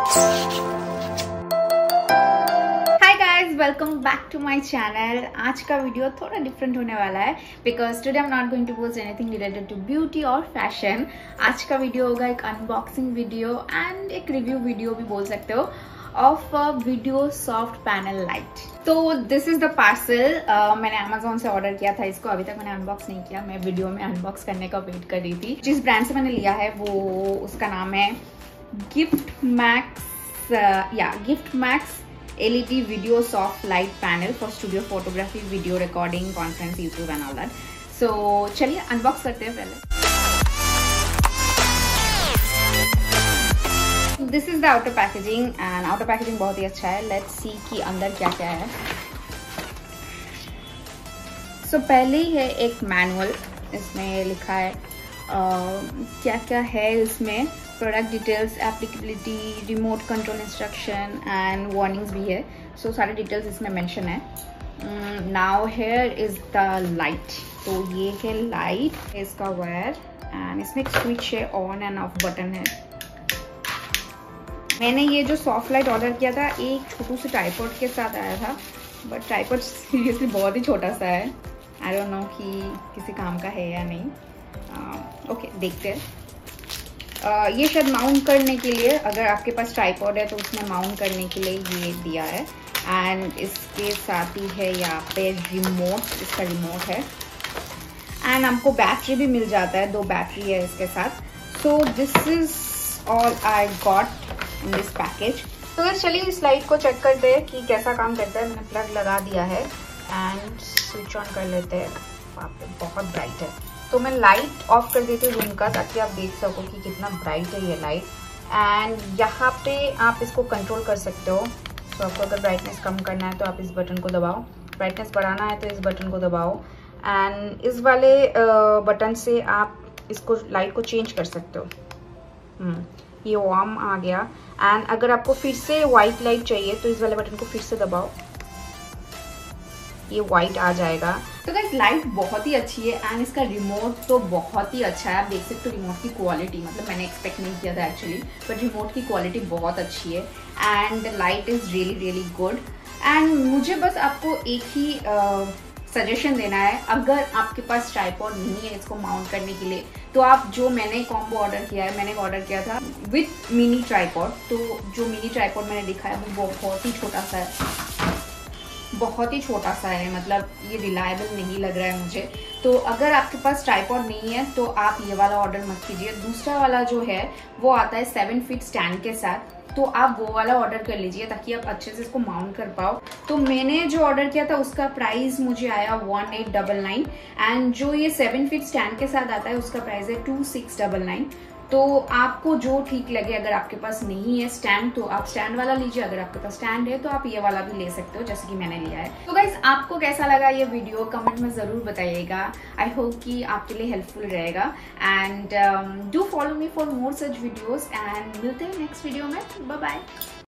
Welcome back to my channel. आज का video थोड़ा डिफरेंट होने वाला है because today I am not going to post anything related to beauty और फैशन। आज का वीडियो होगा एक अनबॉक्सिंग वीडियो एंड एक रिव्यू वीडियो भी बोल सकते हो of video soft panel light. तो दिस इज द पार्सल। मैंने अमेजोन से ऑर्डर किया था इसको, अभी तक मैंने अनबॉक्स नहीं किया। मैं वीडियो में अनबॉक्स करने का वेट कर रही थी। जिस ब्रांड से मैंने लिया है वो उसका नाम है gift max LED video soft light panel for studio photography, video recording, conference, YouTube and all that. So चलिए अनबॉक्स करते हैं पहले। This is the outer packaging and outer packaging बहुत ही अच्छा है। Let's see कि अंदर क्या क्या है। So पहले ही है एक मैनुअल, इसमें लिखा है क्या क्या है इसमें। Product details, applicability, remote control instruction and warnings भी है। सो सारे डिटेल्स इसमें मेंशन है। Now here is the light. तो ये है लाइट, इसका वायर एंड इसमें एक स्विच है, ऑन एंड ऑफ बटन है। मैंने ये जो सॉफ्ट लाइट ऑर्डर किया था एक छोटू से ट्राइपॉड के साथ आया था, बट ट्राइपॉड सीरियसली बहुत ही छोटा सा है। आई डोंट नो कि किसी काम का है या नहीं। ओके, देखते हैं। ये शायद माउंट करने के लिए, अगर आपके पास ट्राइपॉड है तो उसमें माउंट करने के लिए ये दिया है। एंड इसके साथ ही है यहाँ पे रिमोट, इसका रिमोट है। एंड हमको बैटरी भी मिल जाता है, 2 बैटरी है इसके साथ। So this is all I got in this package. तो बस चलिए इस लाइट को चेक करते हैं कि कैसा काम करता है। मैंने प्लग लगा दिया है एंड स्विच ऑन कर लेते हैं। वहाँ पे बहुत ब्राइट है, तो मैं लाइट ऑफ कर देती हूँ रूम का, ताकि आप देख सको कि कितना ब्राइट है ये लाइट। एंड यहाँ पे आप इसको कंट्रोल कर सकते हो। तो आपको अगर ब्राइटनेस कम करना है तो आप इस बटन को दबाओ, ब्राइटनेस बढ़ाना है तो इस बटन को दबाओ। एंड इस वाले बटन से आप इसको लाइट को चेंज कर सकते हो। ये वार्म आ गया। एंड अगर आपको फिर से वाइट लाइट चाहिए तो इस वाले बटन को फिर से दबाओ, ये वाइट आ जाएगा। तो गाइस लाइट बहुत ही अच्छी है एंड इसका रिमोट तो बहुत ही अच्छा है। आप देख सकते हो रिमोट की क्वालिटी, मतलब मैंने एक्सपेक्ट नहीं किया था एक्चुअली, बट रिमोट की क्वालिटी बहुत अच्छी है and light is really really good. And मुझे बस आपको एक ही सजेशन देना है, अगर आपके पास ट्राइपॉड नहीं है इसको माउंट करने के लिए, तो आप जो मैंने कॉम्बो ऑर्डर किया है, मैंने ऑर्डर किया था विथ मिनी ट्राइपॉड। तो जो मिनी ट्राइपॉड मैंने दिखाया वो बहुत ही छोटा सा है, बहुत ही छोटा सा है, मतलब ये रिलायबल नहीं लग रहा है मुझे। तो अगर आपके पास ट्राइपॉड नहीं है तो आप ये वाला ऑर्डर मत कीजिए। दूसरा वाला जो है वो आता है 7 फीट स्टैंड के साथ, तो आप वो वाला ऑर्डर कर लीजिए ताकि आप अच्छे से इसको माउंट कर पाओ। तो मैंने जो ऑर्डर किया था उसका प्राइस मुझे आया 1899 एंड जो ये 7 फीट स्टैंड के साथ आता है उसका प्राइस है 2699। तो आपको जो ठीक लगे, अगर आपके पास नहीं है स्टैंड तो आप स्टैंड वाला लीजिए, अगर आपके पास स्टैंड है तो आप ये वाला भी ले सकते हो जैसे कि मैंने लिया है। तो गाइस आपको कैसा लगा ये वीडियो कमेंट में जरूर बताइएगा। आई होप कि आपके लिए हेल्पफुल रहेगा। And do follow me for more such videos and मिलते हैं नेक्स्ट वीडियो में। Bye bye.